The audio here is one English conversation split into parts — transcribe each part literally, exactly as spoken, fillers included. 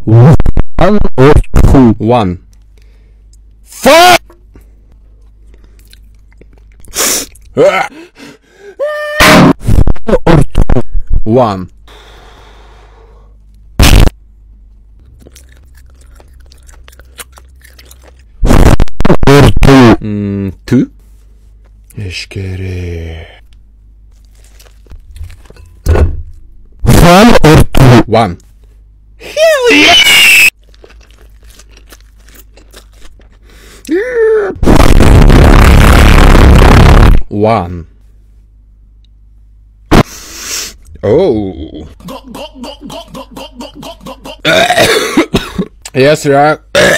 One or two? One. Fuck! Or two? One. Or two? Mm, two. Eşkere. One or two? One. Hell yeah! One. Oh. Yes, right.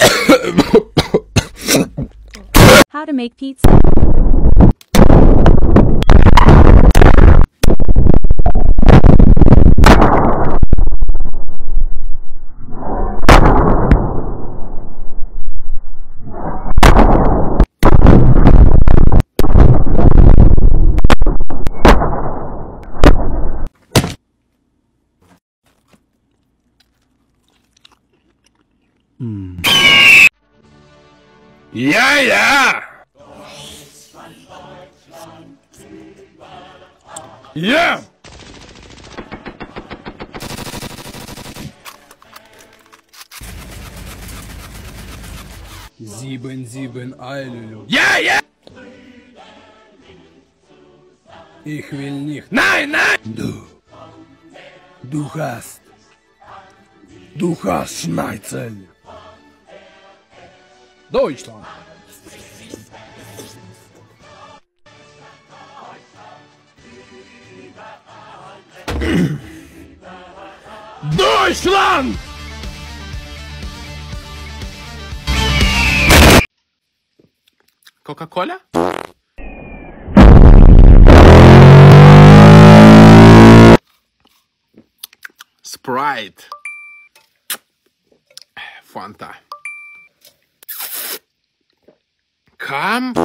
How to make pizza. Mm. Yeah, yeah. Yeah. Sieben, sieben, Eilulu. Yeah, yeah. Ich will nicht. Nein, nein. Du. Du hast. Du hast Schneizel. Deutschland. Deutschland! Coca-Cola? Sprite. Fanta. Come.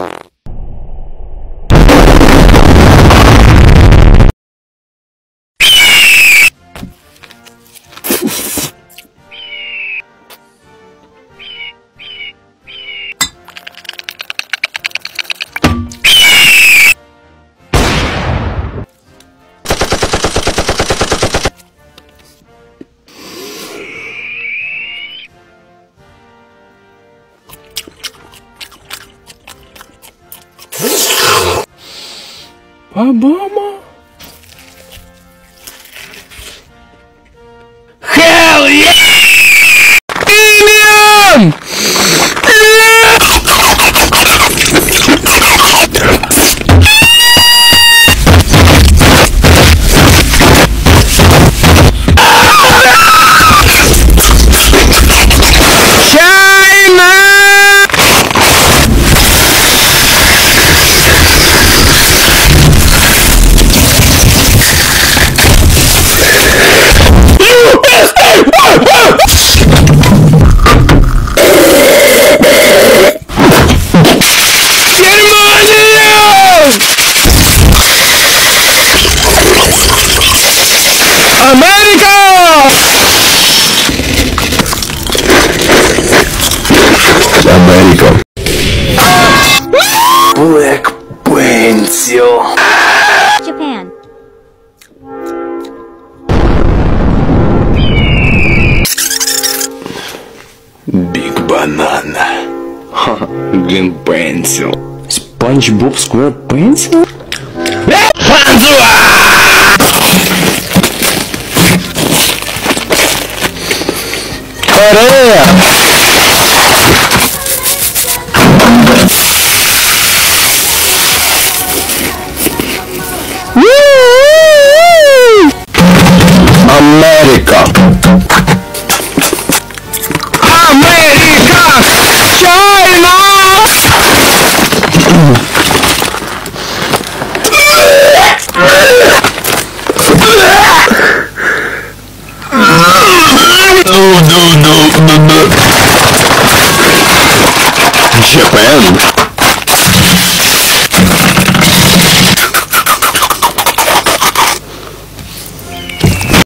Obama? Hell yeah! Alien! America! America. Black pencil. Japan. Big banana. Green pencil. SpongeBob Square Pencil? Coreia! America! America! China! No, no, no, no, no. Japan.